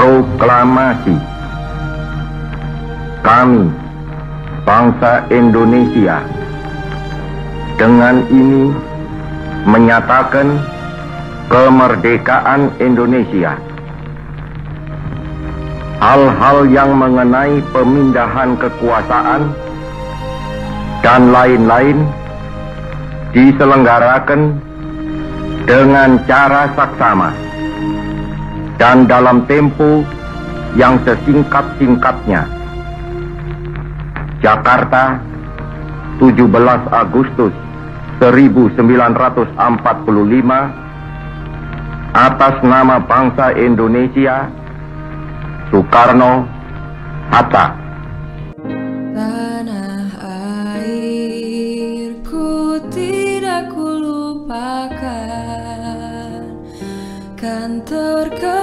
Proklamasi. Kami, bangsa Indonesia, dengan ini menyatakan kemerdekaan Indonesia. Hal-hal yang mengenai pemindahan kekuasaan dan lain-lain diselenggarakan dengan cara saksama dan dalam tempo yang sesingkat-singkatnya. Jakarta, 17 Agustus 1945, atas nama bangsa Indonesia, Soekarno Hatta. Tanah airku tidak kulupakan, kan terkenal